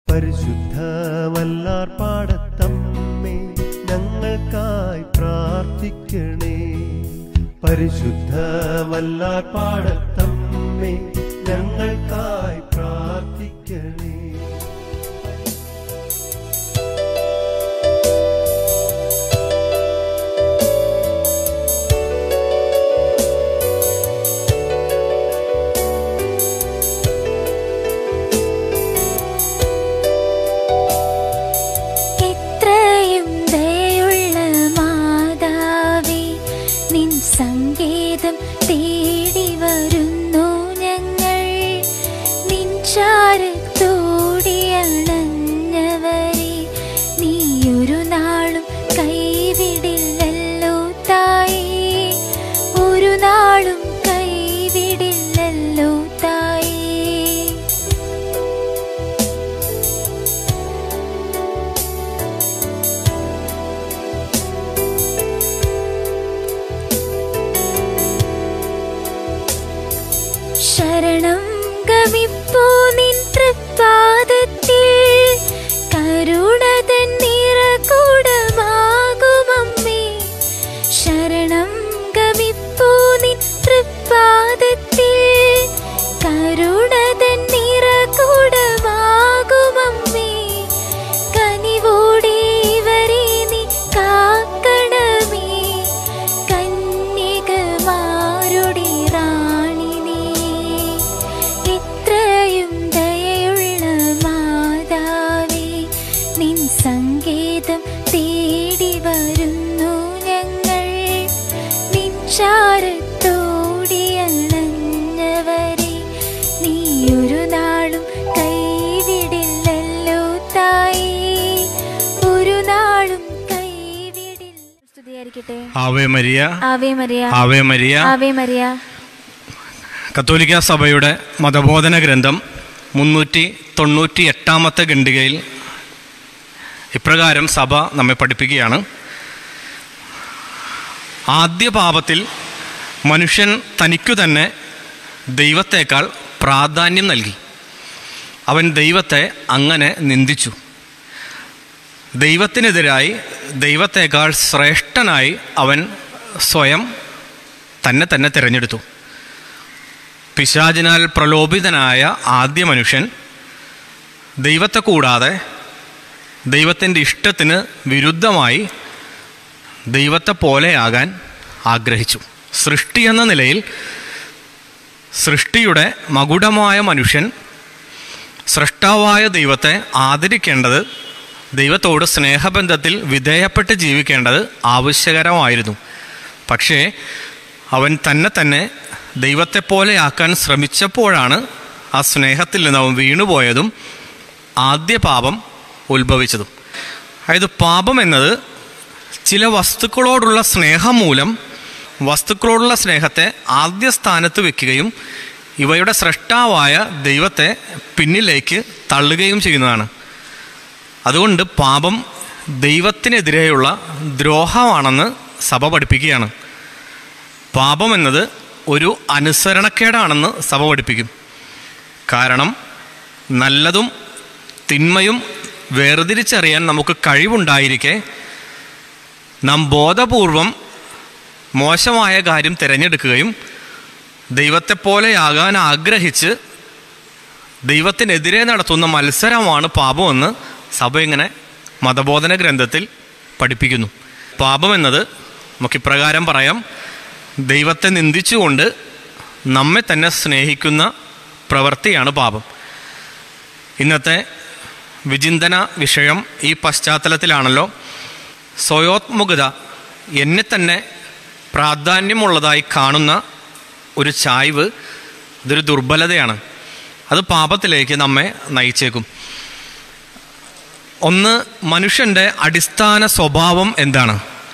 പരിശുദ്ധ വല്ലാർ പാടത്തമ്മേ ഞങ്ങൾക്കായി പ്രാർത്ഥിക്കണേ. പരിശുദ്ധ വല്ലാർ പാടത്തമ്മേ ഞങ്ങൾക്കായി പ്രാർത്ഥിക്കണേ. സംഗീതം തേടി വരുന്നു ഞങ്ങൾ, നിൻചാരത്തോടി അണഞ്ഞവരെ നീയൊരു നാളും കൈവിടില്ലല്ലോ തായേ, ഒരു നാളും കൈവിടില്ലല്ലോ തായേ. ശരണം ഗമിപ്പൂ നിൻ തൃപ്പാദത്തിൽ, കരുണതൻ നിറകുടമാകുമമ്മേ. ശരണം ഗമിപ്പൂ നിൻ തൃപ്പാദത്തിൽ, കരുണതൻ നിറകുടമാകുമമ്മേ. കനിവോടെ ഇവരെ നീ കാക്കണമേ, കന്യകമാരുടെ റാണി നീ. എത്രയും ദയയുള്ള മാതാവേ, നിൻ സംഗീതം തേടി വരുന്നു ഞങ്ങൾ, നിൻചാരത്തോടി അണഞ്ഞവരെ നീയൊരു നാളും കൈവിടില്ലല്ലോ തായേ, ഒരു നാളും കൈവിടില്ല. സ്തുതിയായിരിക്കട്ടെ. Ave Maria, Ave Maria, Ave Maria. Ave Maria. കത്തോലിക്ക സഭയുടെ മതബോധന ഗ്രന്ഥം 398 ഖണ്ഡികയിൽ ഇപ്രകാരം സഭ നമ്മെ പഠിപ്പിക്കുകയാണ്. ആദ്യ പാപത്തിൽ മനുഷ്യൻ തനിക്കു തന്നെ ദൈവത്തേക്കാൾ പ്രാധാന്യം നൽകി. അവൻ ദൈവത്തെ അങ്ങനെ നിന്ദിച്ചു. ദൈവത്തിനെതിരായി ദൈവത്തേക്കാൾ ശ്രേഷ്ഠനായി അവൻ സ്വയം തന്നെ തിരഞ്ഞെടുത്തു. പിശാചിനാൽ പ്രലോഭിതനായ ആദ്യ മനുഷ്യൻ ദൈവത്തെ കൂടാതെ ദൈവത്തിൻ്റെ ഇഷ്ടത്തിന് വിരുദ്ധമായി ദൈവത്തെ പോലെയാകാൻ ആഗ്രഹിച്ചു. സൃഷ്ടി എന്ന നിലയിൽ സൃഷ്ടിയുടെ മകുടമായ മനുഷ്യൻ സ്രഷ്ടാവായ ദൈവത്തെ ആദരിക്കേണ്ടത്, ദൈവത്തോട് സ്നേഹബന്ധത്തിൽ വിധേയപ്പെട്ട് ജീവിക്കേണ്ടത് ആവശ്യകരമായിരുന്നു. പക്ഷേ അവൻ തന്നെ ദൈവത്തെപ്പോലെയാക്കാൻ ശ്രമിച്ചപ്പോഴാണ് ആ സ്നേഹത്തിൽ നിന്ന് അവൻ വീണുപോയതും ആദ്യ പാപം ഉത്ഭവിച്ചതും. അതായത് പാപം എന്നത് ചില വസ്തുക്കളോടുള്ള സ്നേഹം മൂലം വസ്തുക്കളോടുള്ള സ്നേഹത്തെ ആദ്യ സ്ഥാനത്ത് വെക്കുകയും ഇവയുടെ സ്രഷ്ടാവായ ദൈവത്തെ പിന്നിലേക്ക് തള്ളുകയും ചെയ്യുന്നതാണ്. അതുകൊണ്ട് പാപം ദൈവത്തിനെതിരെയുള്ള ദ്രോഹമാണെന്ന് സഭ പഠിപ്പിക്കുകയാണ്. പാപം എന്നത് ഒരു അനുസരണക്കേടാണെന്ന് സഭ പഠിപ്പിക്കും. കാരണം നല്ലതും തിന്മയും വേർതിരിച്ചറിയാൻ നമുക്ക് കഴിവുണ്ടായിരിക്കെ നാം ബോധപൂർവം മോശമായ കാര്യം തിരഞ്ഞെടുക്കുകയും ദൈവത്തെപ്പോലെയാകാൻ ആഗ്രഹിച്ച് ദൈവത്തിനെതിരെ നടത്തുന്ന മത്സരമാണ് പാപമെന്ന് സഭ ഇങ്ങനെ മതബോധന ഗ്രന്ഥത്തിൽ പഠിപ്പിക്കുന്നു. പാപം എന്നത് നമുക്കിപ്രകാരം പറയാം: ദൈവത്തെ നിന്ദിച്ചുകൊണ്ട് നമ്മെ തന്നെ സ്നേഹിക്കുന്ന പ്രവൃത്തിയാണ് പാപം. ഇന്നത്തെ വിചിന്തന വിഷയം ഈ പശ്ചാത്തലത്തിലാണല്ലോ. സ്വയോത്മുഖത, എന്നെ തന്നെ പ്രാധാന്യമുള്ളതായി കാണുന്ന ഒരു ചായ്വ്, ഇതൊരു ദുർബലതയാണ്. അത് പാപത്തിലേക്ക് നമ്മെ നയിച്ചേക്കും. ഒന്ന്, മനുഷ്യൻ്റെ അടിസ്ഥാന സ്വഭാവം എന്താണ്?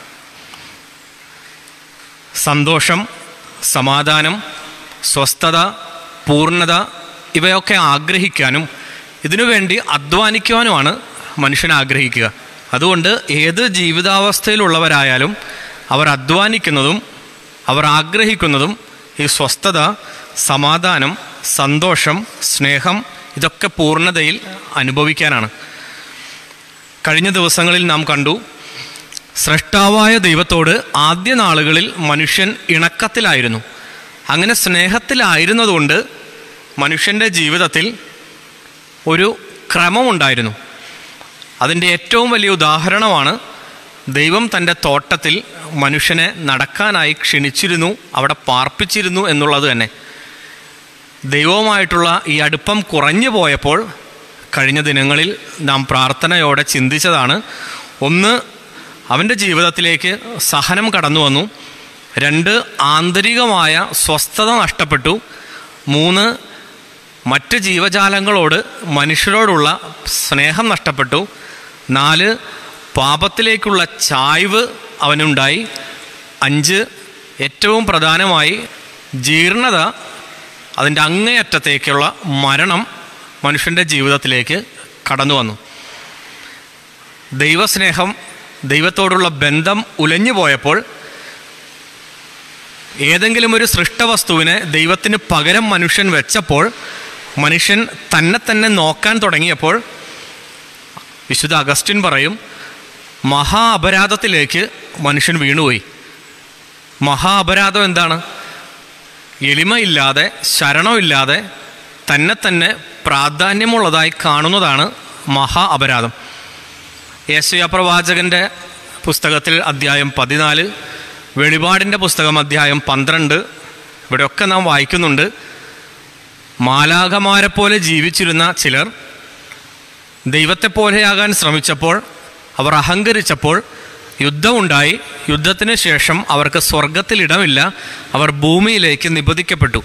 സന്തോഷം, സമാധാനം, സ്വസ്ഥത, പൂർണ്ണത ഇവയൊക്കെ ആഗ്രഹിക്കാനും ഇതിനുവേണ്ടി അധ്വാനിക്കുവാനുമാണ് മനുഷ്യൻ ആഗ്രഹിക്കുക. അതുകൊണ്ട് ഏത് ജീവിതാവസ്ഥയിലുള്ളവരായാലും അവർ അധ്വാനിക്കുന്നതും അവർ ആഗ്രഹിക്കുന്നതും ഈ സ്വസ്ഥത, സമാധാനം, സന്തോഷം, സ്നേഹം ഇതൊക്കെ പൂർണ്ണതയിൽ അനുഭവിക്കാനാണ്. കഴിഞ്ഞ ദിവസങ്ങളിൽ നാം കണ്ടു, സ്രഷ്ടാവായ ദൈവത്തോട് ആദ്യ നാളുകളിൽ മനുഷ്യൻ ഇണക്കത്തിലായിരുന്നു. അങ്ങനെ സ്നേഹത്തിലായിരുന്നതുകൊണ്ട് മനുഷ്യൻ്റെ ജീവിതത്തിൽ ഒരു ക്രമമുണ്ടായിരുന്നു. അതിൻ്റെ ഏറ്റവും വലിയ ഉദാഹരണമാണ് ദൈവം തൻ്റെ തോട്ടത്തിൽ മനുഷ്യനെ നടക്കാനായി ക്ഷണിച്ചിരുന്നു, അവിടെ പാർപ്പിച്ചിരുന്നു എന്നുള്ളത് തന്നെ. ദൈവവുമായിട്ടുള്ള ഈ അടുപ്പം കുറഞ്ഞു പോയപ്പോൾ കഴിഞ്ഞ ദിനങ്ങളിൽ നാം പ്രാർത്ഥനയോടെ ചിന്തിച്ചതാണ്. ഒന്ന്, അവൻ്റെ ജീവിതത്തിലേക്ക് സഹനം കടന്നു വന്നു. 2, ആന്തരികമായ സ്വസ്ഥത നഷ്ടപ്പെട്ടു. 3, മറ്റ് ജീവജാലങ്ങളോട് മനുഷ്യരോടുള്ള സ്നേഹം നഷ്ടപ്പെട്ടു. 4, പാപത്തിലേക്കുള്ള ചായ്വ് അവനുണ്ടായി. 5, ഏറ്റവും പ്രധാനമായി ജീർണത, അതിൻ്റെ അങ്ങേയറ്റത്തേക്കുള്ള മരണം മനുഷ്യൻ്റെ ജീവിതത്തിലേക്ക് കടന്നു വന്നു. ദൈവസ്നേഹം, ദൈവത്തോടുള്ള ബന്ധം ഉലഞ്ഞു പോയപ്പോൾ, ഏതെങ്കിലും ഒരു സൃഷ്ടവസ്തുവിനെ ദൈവത്തിന് പകരം മനുഷ്യൻ വെച്ചപ്പോൾ, മനുഷ്യൻ തന്നെ നോക്കാൻ തുടങ്ങിയപ്പോൾ, വിശുദ്ധ അഗസ്റ്റിൻ പറയും, മഹാ അപരാധത്തിലേക്ക് മനുഷ്യൻ വീണുപോയി. മഹാ അപരാധം എന്താണ്? എളിമയില്ലാതെ, ശരണമില്ലാതെ തന്നെ പ്രാധാന്യമുള്ളതായി കാണുന്നതാണ് മഹാ അപരാധം. യെശയ്യാ പ്രവാചകൻ്റെ പുസ്തകത്തിൽ അധ്യായം 14, വെളിപാടിൻ്റെ പുസ്തകം അധ്യായം 12, ഇവിടെയൊക്കെ നാം വായിക്കുന്നുണ്ട്. മാലാഖമാരെ പോലെ ജീവിച്ചിരുന്ന ചിലർ ദൈവത്തെപ്പോലെയാകാൻ ശ്രമിച്ചപ്പോൾ, അവർ അഹങ്കരിച്ചപ്പോൾ യുദ്ധമുണ്ടായി. യുദ്ധത്തിന് ശേഷം അവർക്ക് സ്വർഗത്തിൽ ഇടമില്ല, അവർ ഭൂമിയിലേക്ക് നിബന്ധിക്കപ്പെട്ടു.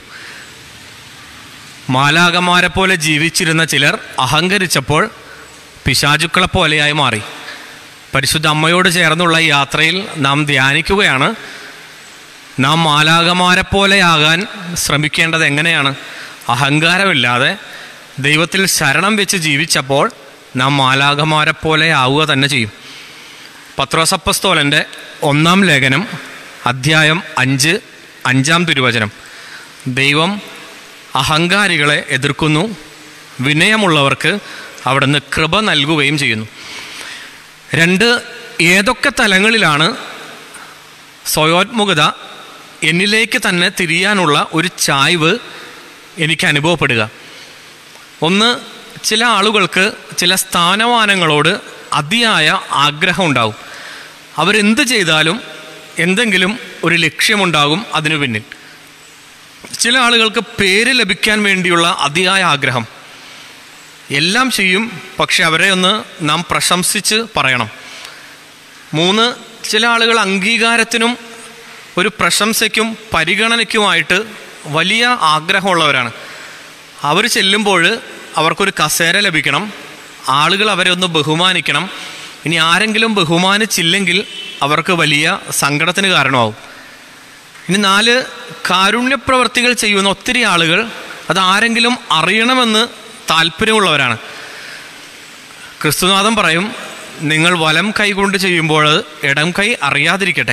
മാലാഖമാരെ പോലെ ജീവിച്ചിരുന്ന ചിലർ അഹങ്കരിച്ചപ്പോൾ പിശാചുക്കളെ പോലെയായി മാറി. പരിശുദ്ധ അമ്മയോട് ചേർന്നുള്ള ഈ യാത്രയിൽ നാം ധ്യാനിക്കുകയാണ്, നാം മാലാഖമാരെ പോലെയാകാൻ ശ്രമിക്കേണ്ടത് എങ്ങനെയാണ്? അഹങ്കാരമില്ലാതെ ദൈവത്തിൽ ശരണം വെച്ച് ജീവിച്ചപ്പോൾ നാം മാലാഖമാരെ പോലെ ആവുക തന്നെ ചെയ്യും. പത്രോസ് അപ്പോസ്തലൻ്റെ 1-ാം ലേഖനം അധ്യായം 5, 5-ാം തിരുവചനം, ദൈവം അഹങ്കാരികളെ എതിർക്കുന്നു, വിനയമുള്ളവർക്ക് അവിടുന്ന് കൃപ നൽകുകയും ചെയ്യുന്നു. 2, ഏതൊക്കെ തലങ്ങളിലാണ് സ്വയോത്മുഖത, എന്നിലേക്ക് തന്നെ തിരിയാനുള്ള ഒരു ചായ്വ് എനിക്ക് അനുഭവപ്പെടുക? 1, ചില ആളുകൾക്ക് ചില സ്ഥാനമാനങ്ങളോട് അതിയായ ആഗ്രഹം ഉണ്ടാവും. അവരെന്ത് ചെയ്താലും എന്തെങ്കിലും ഒരു ലക്ഷ്യമുണ്ടാകും അതിനു പിന്നിൽ. ചില ആളുകൾക്ക് പേര് ലഭിക്കാൻ വേണ്ടിയുള്ള അതിയായ ആഗ്രഹം. എല്ലാം ചെയ്യും, പക്ഷെ അവരെ ഒന്ന് നാം പ്രശംസിച്ച് പറയണം. 3, ചില ആളുകൾ അംഗീകാരത്തിനും ഒരു പ്രശംസയ്ക്കും പരിഗണനയ്ക്കുമായിട്ട് വലിയ ആഗ്രഹമുള്ളവരാണ്. അവർ ചെല്ലുമ്പോൾ അവർക്കൊരു കസേര ലഭിക്കണം, ആളുകൾ അവരെ ഒന്ന് ബഹുമാനിക്കണം. ഇനി ആരെങ്കിലും ബഹുമാനിച്ചില്ലെങ്കിൽ അവർക്ക് വലിയ സങ്കടത്തിന് കാരണമാവും. ഇനി 4, കാരുണ്യപ്രവർത്തികൾ ചെയ്യുന്ന ഒത്തിരി ആളുകൾ അത് ആരെങ്കിലും അറിയണമെന്ന് താല്പര്യമുള്ളവരാണ്. ക്രിസ്തുനാഥൻ പറയും, നിങ്ങൾ വലം കൈ കൊണ്ട് ചെയ്യുമ്പോൾ ഇടം കൈ അറിയാതിരിക്കട്ടെ.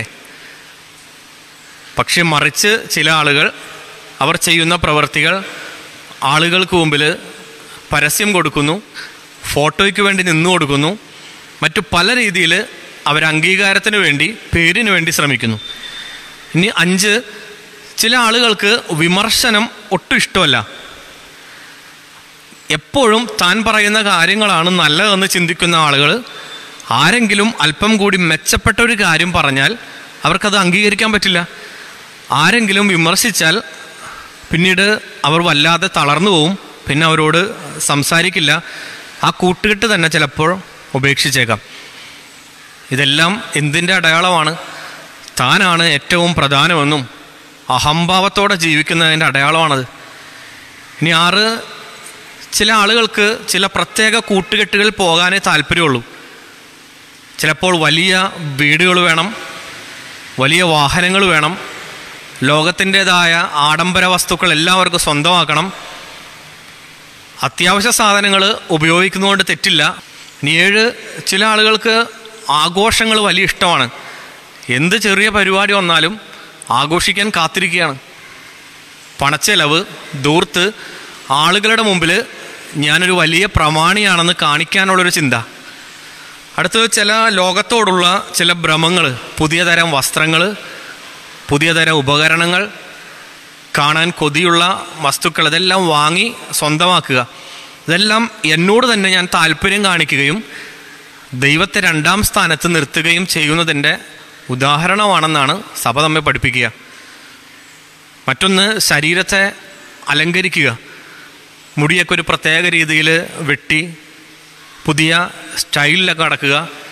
പക്ഷെ മറിച്ച് ചില ആളുകൾ അവർ ചെയ്യുന്ന പ്രവർത്തികൾ ആളുകൾക്ക് മുമ്പിൽ പരസ്യം കൊടുക്കുന്നു, ഫോട്ടോയ്ക്ക് വേണ്ടി നിന്നു കൊടുക്കുന്നു, മറ്റു പല രീതിയിൽ അവർ അംഗീകാരത്തിന് വേണ്ടി, പേരിന് വേണ്ടി ശ്രമിക്കുന്നു. ഇനി 5, ചില ആളുകൾക്ക് വിമർശനം ഒട്ടും ഇഷ്ടമല്ല. എപ്പോഴും താൻ പറയുന്ന കാര്യങ്ങളാണ് നല്ലതെന്ന് ചിന്തിക്കുന്ന ആളുകൾ ആരെങ്കിലും അല്പം കൂടി മെച്ചപ്പെട്ട ഒരു കാര്യം പറഞ്ഞാൽ അവർക്കത് അംഗീകരിക്കാൻ പറ്റില്ല. ആരെങ്കിലും വിമർശിച്ചാൽ പിന്നീട് അവർ വല്ലാതെ തളർന്നു പോവും, പിന്നെ അവരോട് സംസാരിക്കില്ല, ആ കൂട്ടുകെട്ട് തന്നെ ചിലപ്പോൾ ഉപേക്ഷിച്ചേക്കാം. ഇതെല്ലാം എന്തിൻ്റെ അടയാളമാണ്? താനാണ് ഏറ്റവും പ്രധാനമെന്നും അഹംഭാവത്തോടെ ജീവിക്കുന്നതിൻ്റെ അടയാളമാണത്. ഇനി 6, ചില ആളുകൾക്ക് ചില പ്രത്യേക കൂട്ടുകെട്ടുകളിൽ പോകാനേ താല്പര്യമുള്ളൂ. ചിലപ്പോൾ വലിയ വീടുകൾ വേണം, വലിയ വാഹനങ്ങൾ വേണം, ലോകത്തിൻ്റെതായ ആഡംബര വസ്തുക്കൾ എല്ലാവർക്കും സ്വന്തമാക്കണം. അത്യാവശ്യ സാധനങ്ങൾ ഉപയോഗിക്കുന്നതുകൊണ്ട് തെറ്റില്ല. ഇനി 7, ചില ആളുകൾക്ക് ആഘോഷങ്ങൾ വലിയ ഇഷ്ടമാണ്. എന്ത് ചെറിയ പരിപാടി വന്നാലും ആഘോഷിക്കാൻ കാത്തിരിക്കുകയാണ്. പണച്ചെലവ്, ധൂർത്ത്, ആളുകളുടെ മുമ്പിൽ ഞാനൊരു വലിയ പ്രമാണിയാണെന്ന് കാണിക്കാനുള്ളൊരു ചിന്ത. അടുത്തത് ചില ലോകത്തോടുള്ള ചില ഭ്രമങ്ങൾ, പുതിയ തരം വസ്ത്രങ്ങൾ, പുതിയ തരം ഉപകരണങ്ങൾ, കാണാൻ കൊതിയുള്ള വസ്തുക്കൾ, ഇതെല്ലാം വാങ്ങി സ്വന്തമാക്കുക. ഇതെല്ലാം എന്നോട് തന്നെ ഞാൻ താല്പര്യം കാണിക്കുകയും ദൈവത്തെ രണ്ടാം സ്ഥാനത്ത് നിർത്തുകയും ചെയ്യുന്നതിൻ്റെ ഉദാഹരണമാണെന്നാണ് സഭ നമ്മെ പഠിപ്പിക്കുക. മറ്റൊന്ന്, ശരീരത്തെ അലങ്കരിക്കുക. മുടിയൊക്കെ ഒരു പ്രത്യേക രീതിയിൽ വെട്ടി പുതിയ സ്റ്റൈലിലൊക്കെ നടക്കുക.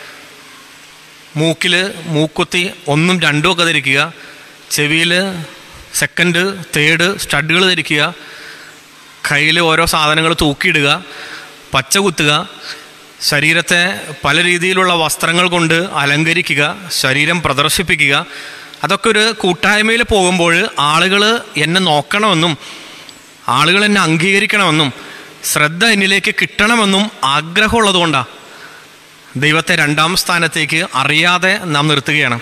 മൂക്കിൽ മൂക്കുത്തി 1, 2 ഒക്കെ ധരിക്കുക. ചെവിയിൽ 2, 3 സ്റ്റഡുകൾ ധരിക്കുക. കയ്യിൽ ഓരോ സാധനങ്ങൾ തൂക്കിയിടുക, പച്ച കുത്തുക, ശരീരത്തെ പല രീതിയിലുള്ള വസ്ത്രങ്ങൾ കൊണ്ട് അലങ്കരിക്കുക, ശരീരം പ്രദർശിപ്പിക്കുക. അതൊക്കെ ഒരു കൂട്ടായ്മയിൽ പോകുമ്പോൾ ആളുകൾ എന്നെ നോക്കണമെന്നും ആളുകൾ എന്നെ അംഗീകരിക്കണമെന്നും ശ്രദ്ധ എന്നിലേക്ക് കിട്ടണമെന്നും ആഗ്രഹമുള്ളതുകൊണ്ടാണ് ദൈവത്തെ രണ്ടാം സ്ഥാനത്തേക്ക് അറിയാതെ നാം നിർത്തുകയാണ്.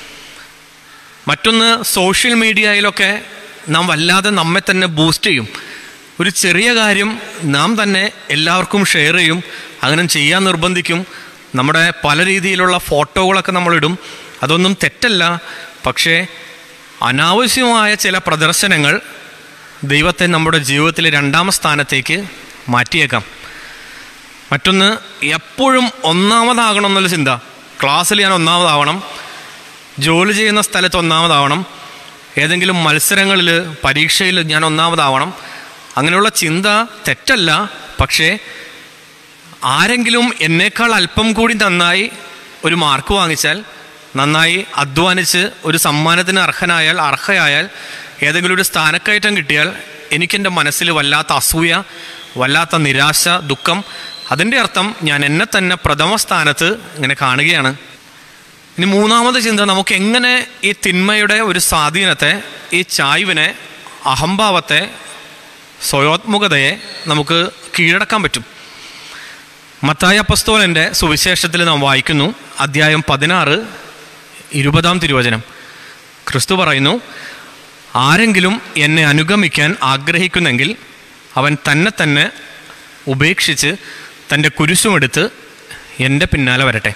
മറ്റൊന്ന്, സോഷ്യൽ മീഡിയയിലൊക്കെ നാം വല്ലാതെ നമ്മെ തന്നെ ബൂസ്റ്റ് ചെയ്യും. ഒരു ചെറിയ കാര്യം നാം തന്നെ എല്ലാവർക്കും ഷെയർ ചെയ്യും, അങ്ങനെ ചെയ്യാൻ നിർബന്ധിക്കും. നമ്മുടെ പല രീതിയിലുള്ള ഫോട്ടോകളൊക്കെ നമ്മളിടും. അതൊന്നും തെറ്റല്ല, പക്ഷേ അനാവശ്യമായ ചില പ്രദർശനങ്ങൾ ദൈവത്തെ നമ്മുടെ ജീവിതത്തിലെ രണ്ടാം സ്ഥാനത്തേക്ക് മാറ്റിയേക്കാം. മറ്റൊന്ന്, എപ്പോഴും ഒന്നാമതാകണമെന്നുള്ള ചിന്ത. ക്ലാസ്സിൽ ഞാൻ ഒന്നാമതാവണം, ജോലി ചെയ്യുന്ന സ്ഥലത്ത് ഒന്നാമതാവണം, ഏതെങ്കിലും മത്സരങ്ങളിൽ പരീക്ഷയിൽ ഞാൻ ഒന്നാമതാവണം. അങ്ങനെയുള്ള ചിന്ത തെറ്റല്ല, പക്ഷേ ആരെങ്കിലും എന്നേക്കാൾ അല്പം കൂടി നന്നായി ഒരു മാർക്ക് വാങ്ങിച്ചാൽ, നന്നായി അധ്വാനിച്ച് ഒരു സമ്മാനത്തിന് അർഹയായാൽ, ഏതെങ്കിലും ഒരു സ്ഥാനക്കയറ്റം കിട്ടിയാൽ എനിക്കെൻ്റെ മനസ്സിൽ വല്ലാത്ത അസൂയ, വല്ലാത്ത നിരാശ, ദുഃഖം. അതിൻ്റെ അർത്ഥം ഞാൻ എന്നെ തന്നെ പ്രഥമ സ്ഥാനത്ത് ഇങ്ങനെ കാണുകയാണ്. ഇനി മൂന്നാമത് ചിന്ത, നമുക്ക് എങ്ങനെ ഈ തിന്മയുടെ ഒരു സ്വാധീനത്തെ, ഈ ചായ്വിനെ, അഹംഭാവത്തെ, സ്വയോത്മുഖതയെ നമുക്ക് കീഴടക്കാൻ പറ്റും. മത്തായി അപ്പസ്തോലൻ്റെ സുവിശേഷത്തിൽ നാം വായിക്കുന്നു, അധ്യായം 16, 20 തിരുവചനം. ക്രിസ്തു പറയുന്നു, ആരെങ്കിലും എന്നെ അനുഗമിക്കാൻ ആഗ്രഹിക്കുന്നെങ്കിൽ അവൻ തന്നെ ഉപേക്ഷിച്ച് തൻ്റെ കുരിശുമെടുത്ത് എൻ്റെ പിന്നാലെ വരട്ടെ.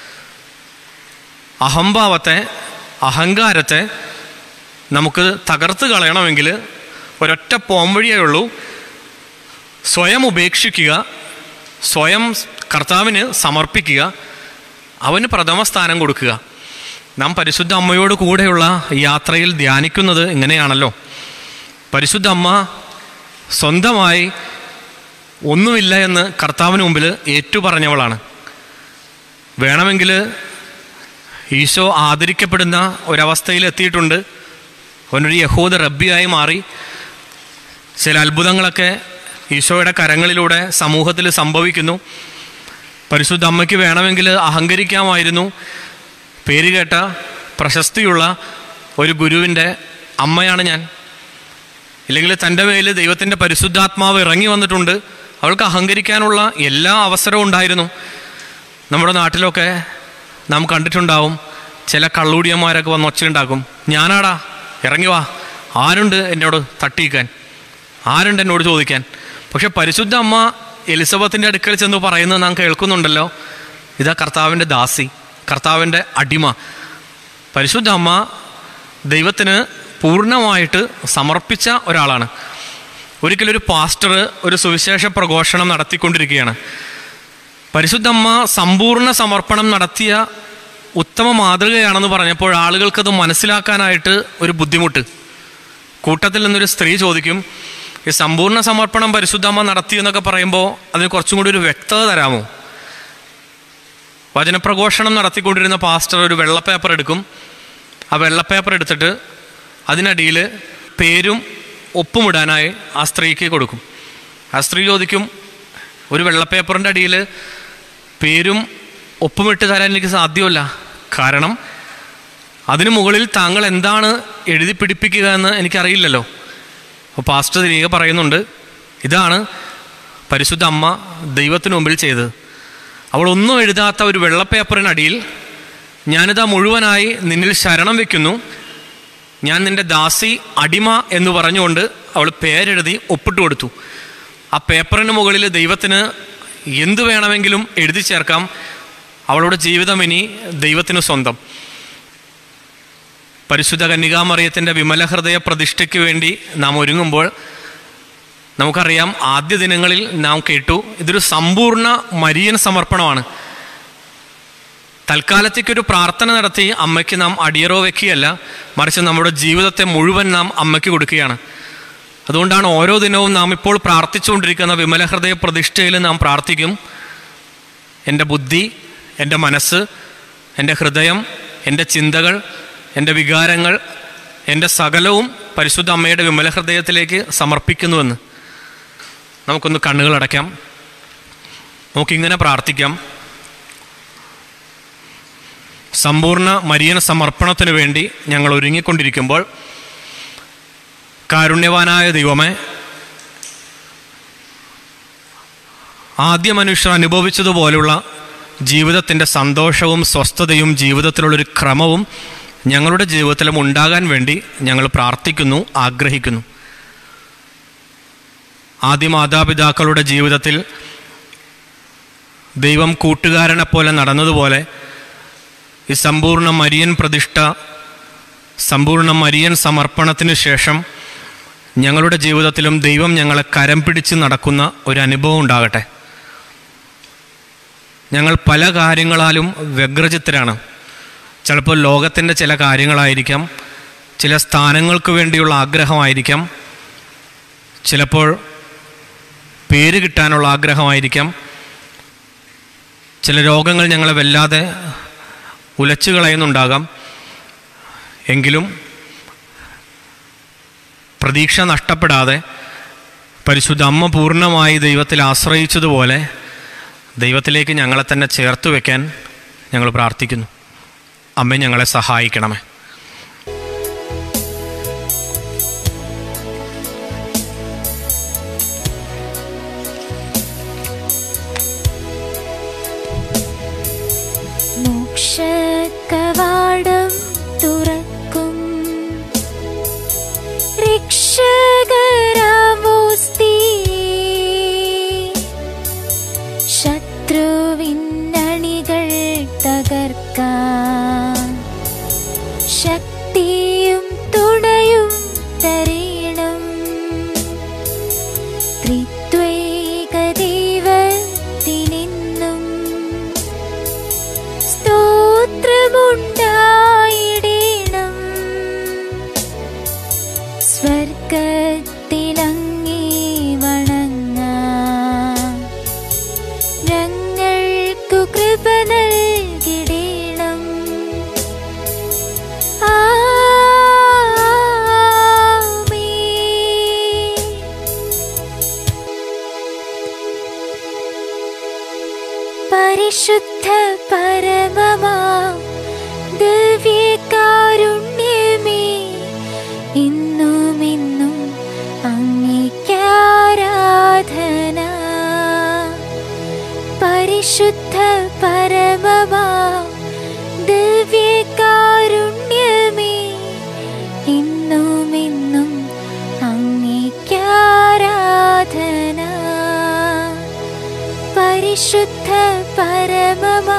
അഹംഭാവത്തെ, അഹങ്കാരത്തെ നമുക്ക് തകർത്ത് കളയണമെങ്കിൽ ഒരൊറ്റ പോംവഴിയേ ഉള്ളൂ. സ്വയം ഉപേക്ഷിക്കുക, സ്വയം കർത്താവിന് സമർപ്പിക്കുക, അവന് പ്രഥമ സ്ഥാനം കൊടുക്കുക. നാം പരിശുദ്ധ അമ്മയോട് കൂടെയുള്ള യാത്രയിൽ ധ്യാനിക്കുന്നത് ഇങ്ങനെയാണല്ലോ. പരിശുദ്ധ അമ്മ സ്വന്തമായി ഒന്നുമില്ല എന്ന് കർത്താവിന് മുമ്പിൽ ഏറ്റുപറഞ്ഞവളാണ്. വേണമെങ്കിൽ ഈശോ ആദരിക്കപ്പെടുന്ന ഒരവസ്ഥയിൽ എത്തിയിട്ടുണ്ട്. അവനൊരു യഹൂദ റബ്ബിയായി മാറി. ചില അത്ഭുതങ്ങളൊക്കെ ഈശോയുടെ കരങ്ങളിലൂടെ സമൂഹത്തിൽ സംഭവിക്കുന്നു. പരിശുദ്ധ അമ്മയ്ക്ക് വേണമെങ്കിൽ അഹങ്കരിക്കാമായിരുന്നു. പേരുകേട്ട പ്രശസ്തിയുള്ള ഒരു ഗുരുവിൻ്റെ അമ്മയാണ് ഞാൻ, ഇല്ലെങ്കിൽ തൻ്റെ മേൽ ദൈവത്തിൻ്റെ പരിശുദ്ധാത്മാവ് ഇറങ്ങി വന്നിട്ടുണ്ട്. അവൾക്ക് അഹങ്കരിക്കാനുള്ള എല്ലാ അവസരവും ഉണ്ടായിരുന്നു. നമ്മുടെ നാട്ടിലൊക്കെ നാം കണ്ടിട്ടുണ്ടാവും, ചില കള്ളൂടിയന്മാരൊക്കെ വന്ന് ഒച്ചയുണ്ടാക്കും. ഞാനാടാ, ഇറങ്ങി വാ, ആരുണ്ട് എന്നോട് തട്ടിക്കാൻ, ആരുണ്ട് എന്നോട് ചോദിക്കാൻ. പക്ഷെ പരിശുദ്ധ അമ്മ എലിസബത്തിൻ്റെ അടുക്കൽ ചെന്ന് പറയുന്നത് നാം കേൾക്കുന്നുണ്ടല്ലോ, ഇതാ കർത്താവിൻ്റെ ദാസി, കർത്താവിൻ്റെ അടിമ. പരിശുദ്ധ അമ്മ ദൈവത്തിന് പൂർണ്ണമായിട്ട് സമർപ്പിച്ച ഒരാളാണ്. ഒരിക്കലൊരു പാസ്റ്റർ ഒരു സുവിശേഷ പ്രഘോഷണം നടത്തിക്കൊണ്ടിരിക്കുകയാണ്. പരിശുദ്ധമ്മ സമ്പൂർണ്ണ സമർപ്പണം നടത്തിയ ഉത്തമ മാതൃകയാണെന്ന് പറഞ്ഞപ്പോൾ ആളുകൾക്കത് മനസ്സിലാക്കാനായിട്ട് ഒരു ബുദ്ധിമുട്ട്. കൂട്ടത്തിൽ നിന്നൊരു സ്ത്രീ ചോദിക്കും, ഈ സമ്പൂർണ്ണ സമർപ്പണം പരിശുദ്ധമ്മ നടത്തി എന്നൊക്കെ പറയുമ്പോൾ അതിന് കുറച്ചും കൂടി ഒരു വ്യക്തത തരാമോ? വചനപ്രഘോഷണം നടത്തിക്കൊണ്ടിരുന്ന പാസ്റ്റർ ഒരു വെള്ളപ്പേപ്പർ എടുക്കും. ആ വെള്ളപ്പേപ്പർ എടുത്തിട്ട് അതിനടിയിൽ പേരും ഒപ്പുമിടാനായി ആ സ്ത്രീക്ക് കൊടുക്കും. ആ സ്ത്രീ ചോദിക്കും, ഒരു വെള്ളപ്പേപ്പറിൻ്റെ അടിയിൽ പേരും ഒപ്പുമിട്ട് തരാൻ എനിക്ക് സാധ്യമല്ല, കാരണം അതിനു മുകളിൽ താങ്കൾ എന്താണ് എഴുതി പിടിപ്പിക്കുക എന്ന് എനിക്കറിയില്ലല്ലോ. അപ്പോൾ പാസ്റ്റർ തിരികെ പറയുന്നുണ്ട്, ഇതാണ് പരിശുദ്ധ അമ്മ ദൈവത്തിനു മുമ്പിൽ ചെയ്തത്. അവൾ ഒന്നും എഴുതാത്ത ഒരു വെള്ളപ്പേപ്പറിനടിയിൽ ഞാനിതാ മുഴുവനായി നിന്നിൽ ശരണം വയ്ക്കുന്നു, ഞാൻ നിൻ്റെ ദാസി, അടിമ എന്ന് പറഞ്ഞുകൊണ്ട് അവൾ പേരെഴുതി ഒപ്പിട്ട് കൊടുത്തു. ആ പേപ്പറിന് മുകളിൽ ദൈവത്തിന് എന്ത് വേണമെങ്കിലും എഴുതി ചേർക്കാം. അവളുടെ ജീവിതം ഇനി ദൈവത്തിന് സ്വന്തം. പരിശുദ്ധ കന്യകാമറിയത്തിൻ്റെ വിമല ഹൃദയ പ്രതിഷ്ഠയ്ക്ക് വേണ്ടി നാം ഒരുങ്ങുമ്പോൾ നമുക്കറിയാം, ആദ്യ ദിനങ്ങളിൽ നാം കേട്ടു, ഇതൊരു സമ്പൂർണ്ണ മരിയൻ സമർപ്പണമാണ്. തൽക്കാലത്തേക്കൊരു പ്രാർത്ഥന നടത്തി അമ്മയ്ക്ക് നാം അടിയറോ വയ്ക്കുകയല്ല, മറിച്ച് നമ്മുടെ ജീവിതത്തെ മുഴുവൻ നാം അമ്മയ്ക്ക് കൊടുക്കുകയാണ്. അതുകൊണ്ടാണ് ഓരോ ദിനവും നാം ഇപ്പോൾ പ്രാർത്ഥിച്ചുകൊണ്ടിരിക്കുന്ന വിമല ഹൃദയ പ്രതിഷ്ഠയിൽ നാം പ്രാർത്ഥിക്കും, എൻ്റെ ബുദ്ധി, എൻ്റെ മനസ്സ്, എൻ്റെ ഹൃദയം, എൻ്റെ ചിന്തകൾ, എൻ്റെ വികാരങ്ങൾ, എൻ്റെ സകലവും പരിശുദ്ധ അമ്മയുടെ വിമല ഹൃദയത്തിലേക്ക് സമർപ്പിക്കുന്നുവെന്ന്. നമുക്കൊന്ന് കണ്ണുകളടയ്ക്കാം. നമുക്കിങ്ങനെ പ്രാർത്ഥിക്കാം. സമ്പൂർണ്ണ മരിയൻ സമർപ്പണത്തിന് വേണ്ടി ഞങ്ങൾ ഒരുങ്ങിക്കൊണ്ടിരിക്കുമ്പോൾ, കാരുണ്യവാനായ ദൈവമേ, ആദ്യ മനുഷ്യർ അനുഭവിച്ചതുപോലുള്ള ജീവിതത്തിൻ്റെ സന്തോഷവും സ്വസ്ഥതയും ജീവിതത്തിലുള്ളൊരു ക്രമവും ഞങ്ങളുടെ ജീവിതത്തിലും ഉണ്ടാകാൻ വേണ്ടി ഞങ്ങൾ പ്രാർത്ഥിക്കുന്നു, ആഗ്രഹിക്കുന്നു. ആദ്യ മാതാപിതാക്കളുടെ ജീവിതത്തിൽ ദൈവം കൂട്ടുകാരനെ പോലെ നടന്നതുപോലെ ഈ സമ്പൂർണ്ണ മരിയൻ പ്രതിഷ്ഠ, സമ്പൂർണ്ണ മരിയൻ സമർപ്പണത്തിന് ശേഷം ഞങ്ങളുടെ ജീവിതത്തിലും ദൈവം ഞങ്ങളെ കരം പിടിച്ച് നടക്കുന്ന ഒരു അനുഭവം ഉണ്ടാകട്ടെ. ഞങ്ങൾ പല കാര്യങ്ങളാലും വ്യഗ്രചിത്തരാണ്. ചിലപ്പോൾ ലോകത്തിൻ്റെ ചില കാര്യങ്ങളായിരിക്കാം, ചില സ്ഥാനങ്ങൾക്ക് വേണ്ടിയുള്ള ആഗ്രഹമായിരിക്കാം, ചിലപ്പോൾ പേര് കിട്ടാനുള്ള ആഗ്രഹമായിരിക്കാം, ചില രോഗങ്ങൾ ഞങ്ങളെ വല്ലാതെ ഉലച്ചു കളയുന്നുണ്ടാകാം. എങ്കിലും പ്രതീക്ഷ നഷ്ടപ്പെടാതെ പരിശുദ്ധ അമ്മ പൂർണ്ണമായി ദൈവത്തിൽ ആശ്രയിച്ചതുപോലെ ദൈവത്തിലേക്ക് ഞങ്ങളെ തന്നെ ചേർത്ത് വയ്ക്കാൻ ഞങ്ങൾ പ്രാർത്ഥിക്കുന്നു. അമ്മ ഞങ്ങളെ സഹായിക്കണമേ. മോക്ഷകവാടം തുറക്കും രക്ഷകരാമോസ്തി, ശത്രുവിന്നണികൾ തകർക്കാൻ ശക്തിയും തുണയും തരേണം. ത്രിത്വൈക ദൈവത്തിനെന്നും സ്തോത്രമുണ്ടായിടേണം. സ്വർഗത്തിലങ്ങേ വണങ്ങാം, ഞങ്ങൾക്കു കൃപ നൽകിടേണം. ആമേൻ. പരിശുദ്ധ പരമമാ ദിവ്യകാരുണ്യമേ, ഇന്നുമെന്നും അങ്ങേക്കാരാധന. പരിശുദ്ധ പരമമാ ദിവ്യകാരുണ്യമേ, ഇന്നുമെന്നും അങ്ങേക്കാരാധന. പരിശുദ്ധ പരമമാ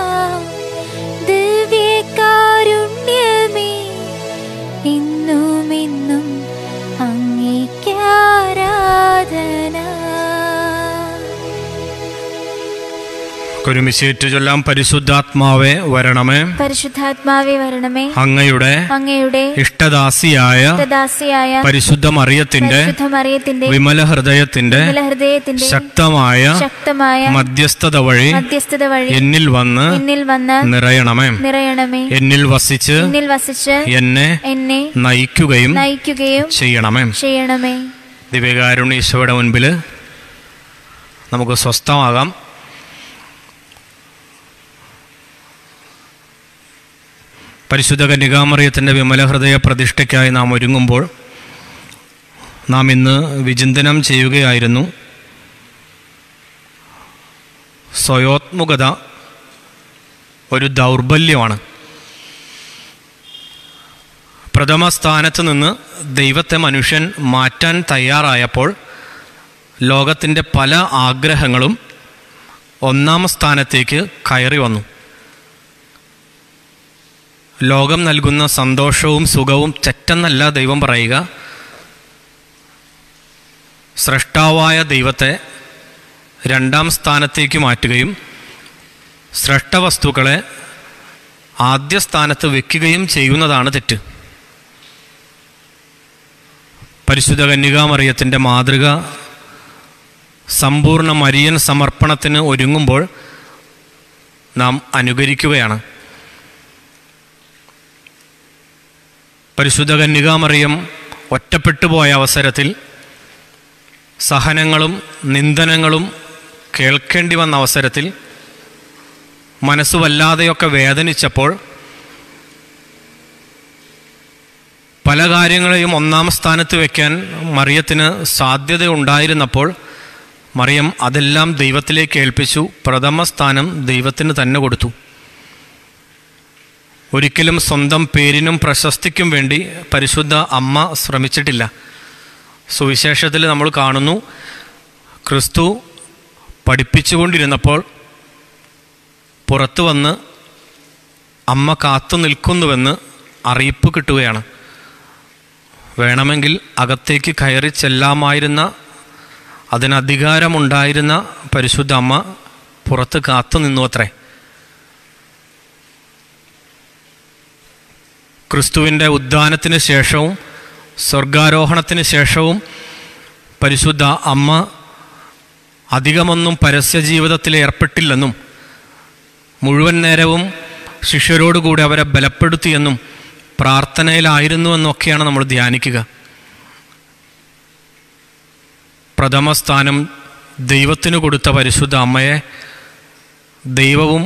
ദിവ്യകാരുണ്യമേ, ഇന്നുമെന്നും അങ്ങേക്കാരാധന. ഒരുമിച്ചേറ്റു ചൊല്ലാം. പരിശുദ്ധാത്മാവേ വരണമേ, പരിശുദ്ധാത്മാവേ വരണമേ, അങ്ങയുടെ ഇഷ്ടദാസിയായ പരിശുദ്ധ മറിയത്തിന്റെ വിമല ഹൃദയത്തിന്റെ ശക്തമായ മധ്യസ്ഥത വഴി എന്നിൽ വന്ന് നിറയണമേ. എന്നിൽ വസിച്ച് എന്നെ നയിക്കുകയും ചെയ്യണമേ. ദിവ്യകാരുണ്യ ഈശോയുടെ മുൻപിൽ നമുക്ക് സ്വസ്ഥമാകാം. പരിശുദ്ധ കന്യകാമറിയത്തിൻ്റെ വിമല ഹൃദയ പ്രതിഷ്ഠയ്ക്കായി നാം ഒരുങ്ങുമ്പോൾ നാം ഇന്ന് വിചിന്തനം ചെയ്യുകയായിരുന്നു, സ്വയോത്മുഖത ഒരു ദൗർബല്യമാണ്. പ്രഥമ സ്ഥാനത്ത് നിന്ന് ദൈവത്തെ മനുഷ്യൻ മാറ്റാൻ തയ്യാറായപ്പോൾ ലോകത്തിൻ്റെ പല ആഗ്രഹങ്ങളും ഒന്നാം സ്ഥാനത്തേക്ക് കയറി വന്നു. ലോകം നൽകുന്ന സന്തോഷവും സുഖവും തെറ്റെന്നല്ല ദൈവം പറയുക. സ്രഷ്ടാവായ ദൈവത്തെ രണ്ടാം സ്ഥാനത്തേക്ക് മാറ്റുകയും സ്രഷ്ടവസ്തുക്കളെ ആദ്യ സ്ഥാനത്ത് വയ്ക്കുകയും ചെയ്യുന്നതാണ് തെറ്റ്. പരിശുദ്ധ കന്യകാമറിയത്തിൻ്റെ മാതൃക സമ്പൂർണ്ണ മരിയൻ സമർപ്പണത്തിന് ഒരുങ്ങുമ്പോൾ നാം അനുകരിക്കുകയാണ്. പരിശുദ്ധ കന്യകാമറിയം ഒറ്റപ്പെട്ടു പോയ അവസരത്തിൽ, സഹനങ്ങളും നിന്ദനങ്ങളും കേൾക്കേണ്ടി വന്ന അവസരത്തിൽ, മനസ്സ് വല്ലാതെയൊക്കെ വേദനിച്ചപ്പോൾ, പല കാര്യങ്ങളെയും ഒന്നാം സ്ഥാനത്ത് വയ്ക്കാൻ മറിയത്തിന് സാധ്യതയുണ്ടായിരുന്നപ്പോൾ മറിയം അതെല്ലാം ദൈവത്തിലേക്ക് ഏൽപ്പിച്ചു. പ്രഥമ സ്ഥാനം ദൈവത്തിന് തന്നെ കൊടുത്തു. ഒരിക്കലും സ്വന്തം പേരിനും പ്രശസ്തിക്കും വേണ്ടി പരിശുദ്ധ അമ്മ ശ്രമിച്ചിട്ടില്ല. സുവിശേഷത്തിൽ നമ്മൾ കാണുന്നു, ക്രിസ്തു പഠിപ്പിച്ചുകൊണ്ടിരുന്നപ്പോൾ പുറത്തു വന്ന് അമ്മ കാത്തു നിൽക്കുന്നുവെന്ന് അറിയിപ്പ് കിട്ടുകയാണ്. വേണമെങ്കിൽ അകത്തേക്ക് കയറി ചെല്ലാമായിരുന്ന, അതിനധികാരമുണ്ടായിരുന്ന പരിശുദ്ധ അമ്മ പുറത്ത് കാത്തു നിന്നു അത്രേ. ക്രിസ്തുവിൻ്റെ ഉദ്ധാനത്തിന് ശേഷവും സ്വർഗാരോഹണത്തിന് ശേഷവും പരിശുദ്ധ അമ്മ അധികമൊന്നും പരസ്യജീവിതത്തിൽ ഏർപ്പെട്ടില്ലെന്നും മുഴുവൻ നേരവും ശിഷ്യരോടുകൂടി അവരെ ബലപ്പെടുത്തിയെന്നും പ്രാർത്ഥനയിലായിരുന്നുവെന്നൊക്കെയാണ് നമ്മൾ ധ്യാനിക്കുക. പ്രഥമ സ്ഥാനം ദൈവത്തിന് കൊടുത്ത പരിശുദ്ധ അമ്മയെ ദൈവവും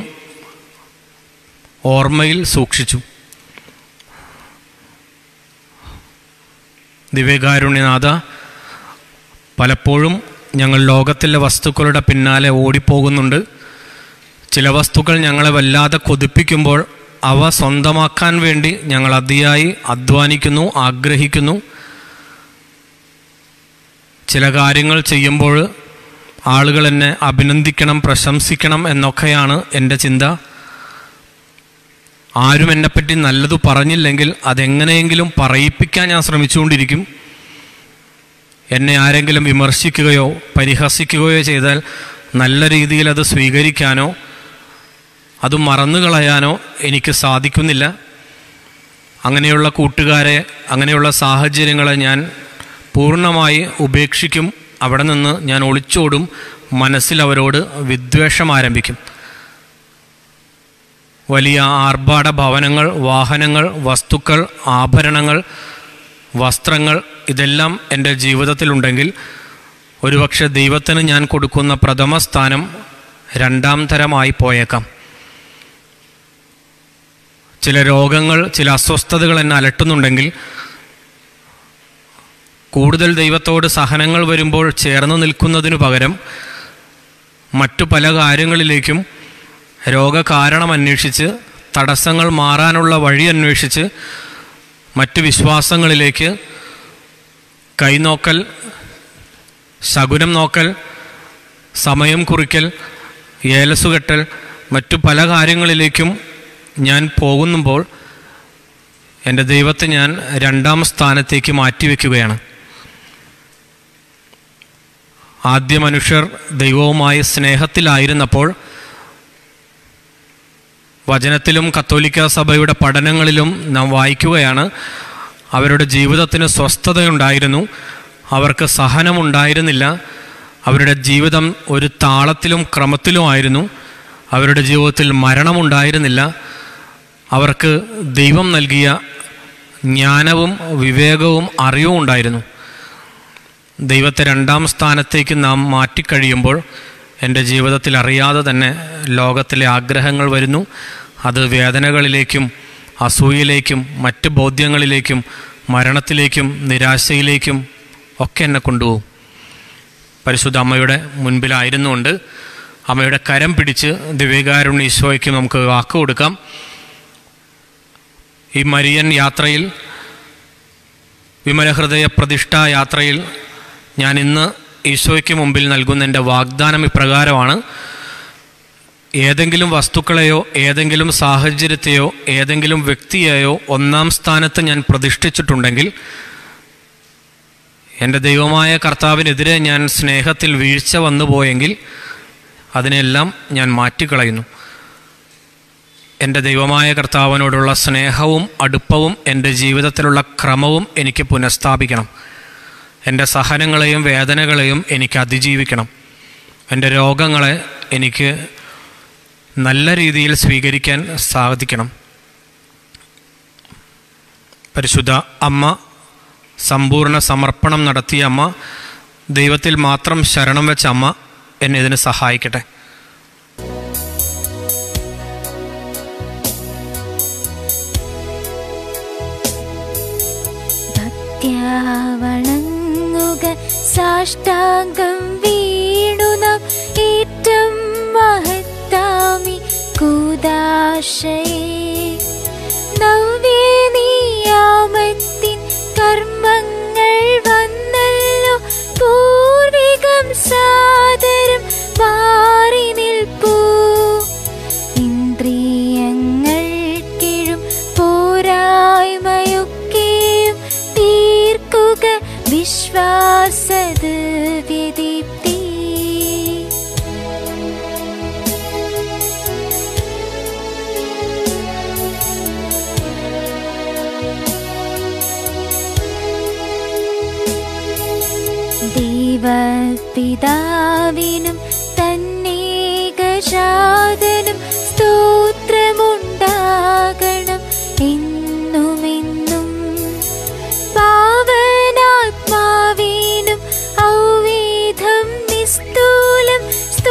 ഓർമ്മയിൽ സൂക്ഷിച്ചു. ദിവ്യകാരുണ്യനാഥ, പലപ്പോഴും ഞങ്ങൾ ലോകത്തിലെ വസ്തുക്കളുടെ പിന്നാലെ ഓടിപ്പോകുന്നുണ്ട്. ചില വസ്തുക്കൾ ഞങ്ങളെ വല്ലാതെ കൊതിപ്പിക്കുമ്പോൾ അവ സ്വന്തമാക്കാൻ വേണ്ടി ഞങ്ങൾ അതിയായി അധ്വാനിക്കുന്നു, ആഗ്രഹിക്കുന്നു. ചില കാര്യങ്ങൾ ചെയ്യുമ്പോൾ ആളുകൾ എന്നെ അഭിനന്ദിക്കണം, പ്രശംസിക്കണം എന്നൊക്കെയാണ് എൻ്റെ ചിന്ത. ആരും എന്നെപ്പറ്റി നല്ലത് പറഞ്ഞില്ലെങ്കിൽ അതെങ്ങനെയെങ്കിലും പറയിപ്പിക്കാൻ ഞാൻ ശ്രമിച്ചുകൊണ്ടിരിക്കും. എന്നെ ആരെങ്കിലും വിമർശിക്കുകയോ പരിഹസിക്കുകയോ ചെയ്താൽ നല്ല രീതിയിൽ അത് സ്വീകരിക്കാനോ അത് മറന്നുകളയാനോ എനിക്ക് സാധിക്കുന്നില്ല. അങ്ങനെയുള്ള കൂട്ടുകാരെ, അങ്ങനെയുള്ള സാഹചര്യങ്ങളെ ഞാൻ പൂർണ്ണമായി ഉപേക്ഷിക്കും. അവിടെ നിന്ന് ഞാൻ ഒളിച്ചോടും. മനസ്സിൽ അവരോട് വിദ്വേഷം ആരംഭിക്കും. വലിയ ആർഭാട ഭവനങ്ങൾ, വാഹനങ്ങൾ, വസ്തുക്കൾ, ആഭരണങ്ങൾ, വസ്ത്രങ്ങൾ, ഇതെല്ലാം എൻ്റെ ജീവിതത്തിലുണ്ടെങ്കിൽ ഒരുപക്ഷെ ദൈവത്തിന് ഞാൻ കൊടുക്കുന്ന പ്രഥമ സ്ഥാനം രണ്ടാം തരമായി പോയേക്കാം. ചില രോഗങ്ങൾ, ചില അസ്വസ്ഥതകൾ എന്നെ അലട്ടുന്നുണ്ടെങ്കിൽ കൂടുതൽ ദൈവത്തോട് സഹനങ്ങൾ വരുമ്പോൾ ചേർന്ന് നിൽക്കുന്നതിനു പകരം മറ്റു പല കാര്യങ്ങളിലേക്കും രോഗകാരണം അന്വേഷിച്ച്, തടസ്സങ്ങൾ മാറാനുള്ള വഴി അന്വേഷിച്ച് മറ്റ് വിശ്വാസങ്ങളിലേക്ക്, കൈനോക്കൽ, ശകുനം നോക്കൽ, സമയം കുറിക്കൽ, ഏലസുകെട്ടൽ, മറ്റു പല കാര്യങ്ങളിലേക്കും ഞാൻ പോകുമ്പോൾ എൻ്റെ ദൈവത്തെ ഞാൻ രണ്ടാം സ്ഥാനത്തേക്ക് മാറ്റിവെക്കുകയാണ്. ആദ്യ മനുഷ്യർ ദൈവവുമായി സ്നേഹത്തിലായിരുന്നപ്പോൾ വചനത്തിലും കത്തോലിക്ക സഭയുടെ പഠനങ്ങളിലും നാം വായിക്കുകയാണ്, അവരുടെ ജീവിതത്തിന് സ്വസ്ഥതയുണ്ടായിരുന്നു, അവർക്ക് സഹനമുണ്ടായിരുന്നില്ല, അവരുടെ ജീവിതം ഒരു താളത്തിലും ക്രമത്തിലുമായിരുന്നു, അവരുടെ ജീവിതത്തിൽ മരണമുണ്ടായിരുന്നില്ല, അവർക്ക് ദൈവം നൽകിയ ജ്ഞാനവും വിവേകവും അറിവും ഉണ്ടായിരുന്നു. ദൈവത്തെ രണ്ടാം സ്ഥാനത്തേക്ക് നാം മാറ്റിക്കഴിയുമ്പോൾ എൻ്റെ ജീവിതത്തിൽ അറിയാതെ തന്നെ ലോകത്തിലെ ആഗ്രഹങ്ങൾ വരുന്നു. അത് വേദനകളിലേക്കും അസൂയയിലേക്കും മറ്റ് ബോധ്യങ്ങളിലേക്കും മരണത്തിലേക്കും നിരാശയിലേക്കും ഒക്കെ എന്നെ കൊണ്ടുപോകും. പരിശുദ്ധ അമ്മയുടെ മുൻപിലായിരുന്നുകൊണ്ട് അമ്മയുടെ കരം പിടിച്ച് ദിവ്യകാരുണ്യ ഈശോയ്ക്ക് നമുക്ക് വാക്ക് കൊടുക്കാം. ഈ മരിയൻ യാത്രയിൽ, വിമലഹൃദയ പ്രതിഷ്ഠാ യാത്രയിൽ ഞാൻ ഇന്ന് ഈശോയ്ക്ക് മുമ്പിൽ നൽകുന്ന എൻ്റെ വാഗ്ദാനം ഇപ്രകാരമാണ്: ഏതെങ്കിലും വസ്തുക്കളെയോ ഏതെങ്കിലും സാഹചര്യത്തെയോ ഏതെങ്കിലും വ്യക്തിയെയോ ഒന്നാം സ്ഥാനത്ത് ഞാൻ പ്രതിഷ്ഠിച്ചിട്ടുണ്ടെങ്കിൽ, എൻ്റെ ദൈവമായ കർത്താവിനെതിരെ ഞാൻ സ്നേഹത്തിൽ വീഴ്ച വന്നു പോയെങ്കിൽ അതിനെല്ലാം ഞാൻ മാറ്റിക്കളയുന്നു. എൻ്റെ ദൈവമായ കർത്താവിനോടുള്ള സ്നേഹവും അടുപ്പവും എൻ്റെ ജീവിതത്തിലുള്ള ക്രമവും എനിക്ക് പുനഃസ്ഥാപിക്കണം. എൻ്റെ സഹനങ്ങളെയും വേദനകളെയും എനിക്ക് അതിജീവിക്കണം. എൻ്റെ രോഗങ്ങളെ എനിക്ക് നല്ല രീതിയിൽ സ്വീകരിക്കാൻ സാധിക്കണം. പരിശുദ്ധ അമ്മ, സമ്പൂർണ്ണ സമർപ്പണം നടത്തിയ അമ്മ, ദൈവത്തിൽ മാത്രം ശരണം വെച്ച അമ്മ എന്നെ ഇതിന് സഹായിക്കട്ടെ. വണങ്ങുക സാഷ്ടാംഗം വീണു നാം ഏറ്റം മഹത്താമി കൂദാശയെ. നവ്യനിയാമത്തിൻ കർമ്മങ്ങൾ വന്നല്ലോ, പൂർവികം സാദരം മാറി നിൽപ്പൂ. ഇന്ദ്രിയങ്ങൾക്കിഴും പോരായ്മയൊക്കെയും തീർക്കുക വിശ്വാസദീപ്തി. ദൈവപിതാവിനും തന്നേകജാതനും സ്തോത്രമുണ്ടാകണം എന്നുമെന്നും. പാവനാത്മാവിനും ഔവേദം നിസ്തൂലം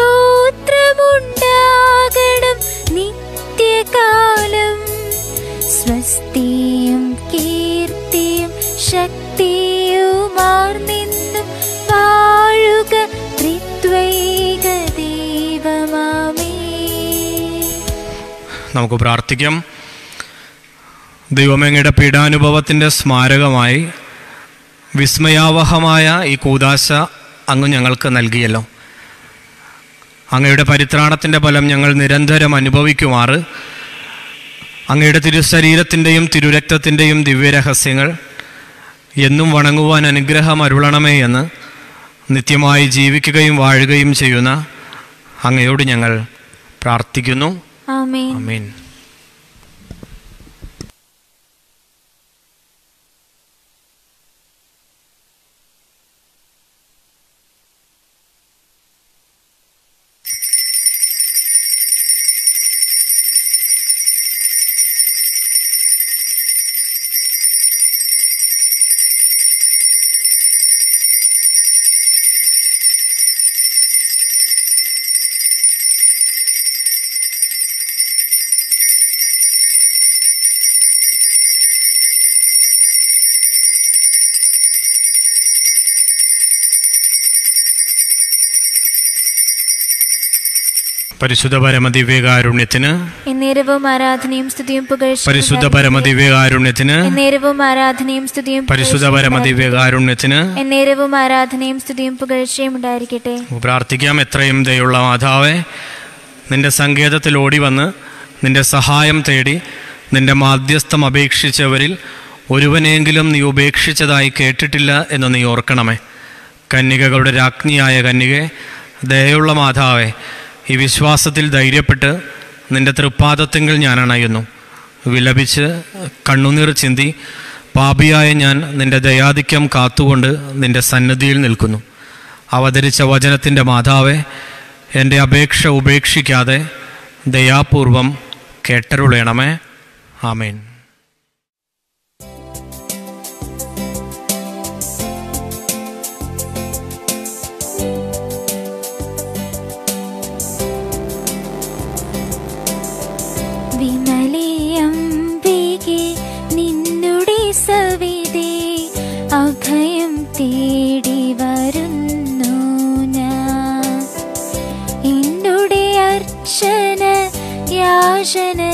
സ്തോത്രമുണ്ടാകണം നിത്യകാലം. സ്വസ്തിയും കീർത്തിയും ശക്തിയുമാർന്നെന്നും വാഴുക ത്രിത്വൈക ദൈവമാമേ. നമുക്ക് പ്രാർത്ഥിക്കാം. ദൈവമേങ്ങയുടെ പീഡാനുഭവത്തിൻ്റെ സ്മാരകമായി വിസ്മയാവഹമായ ഈ കൂദാശ അങ്ങ് ഞങ്ങൾക്ക് നൽകിയല്ലോ. അങ്ങയുടെ പരിത്രാണത്തിൻ്റെ ഫലം ഞങ്ങൾ നിരന്തരം അനുഭവിക്കുമാറ് അങ്ങയുടെ തിരുശരീരത്തിൻ്റെയും തിരുരക്തത്തിൻ്റെയും ദിവ്യരഹസ്യങ്ങൾ എന്നും വണങ്ങുവാൻ അനുഗ്രഹം അരുളണമേ എന്ന് നിത്യമായി ജീവിക്കുകയും വാഴുകയും ചെയ്യുന്ന അങ്ങയോട് ഞങ്ങൾ പ്രാർത്ഥിക്കുന്നു. ആമേൻ. ആമേൻ. പരിശുദ്ധ പരമദിവ്യകാരുണ്യത്തിന് എന്നേരവും ആരാധനയും സ്തുതിയും പുകഴ്ചയും. പരിശുദ്ധ പരമദിവ്യകാരുണ്യത്തിന് എന്നേരവും ആരാധനയും സ്തുതിയും. പരിശുദ്ധ പരമദിവ്യകാരുണ്യത്തിന് എന്നേരവും ആരാധനയും സ്തുതിയും പുകഴ്ചയും ഉണ്ടായിരിക്കട്ടെ. പ്രാർത്ഥിക്കാം. എത്രയും ദയുള്ള മാതാവേ, നിന്റെ സങ്കേതത്തിൽ ഓടി വന്ന് നിന്റെ സഹായം തേടി നിന്റെ മാധ്യസ്ഥം അപേക്ഷിച്ചവരിൽ ഒരുവനെങ്കിലും നീ ഉപേക്ഷിച്ചതായി കേട്ടിട്ടില്ല എന്ന് നീ ഓർക്കണമേ. കന്യകകളുടെ രാജ്ഞിയായ കന്യകെ, ദയുള്ള മാതാവേ, ഈ വിശ്വാസത്തിൽ ധൈര്യപ്പെട്ട് നിന്റെ തൃപ്പാദത്തിങ്കിൽ ഞാൻ അണയുന്നു. വിലപിച്ച് കണ്ണുനീർ ചിന്തി പാപിയായ ഞാൻ നിന്റെ ദയാധിക്യം കാത്തുകൊണ്ട് നിന്റെ സന്നിധിയിൽ നിൽക്കുന്നു. അവതരിച്ച വചനത്തിൻ്റെ മാതാവേ, എൻ്റെ അപേക്ഷ ഉപേക്ഷിക്കാതെ ദയാപൂർവം കേട്ടരുളയണമേ. ആമേൻ. വിമലയംബികെ നിന്നുടെ സവിധേ അഭയം തേടി വരുന്നു ഞാൻ. എന്നുടെ അർച്ചന യാചന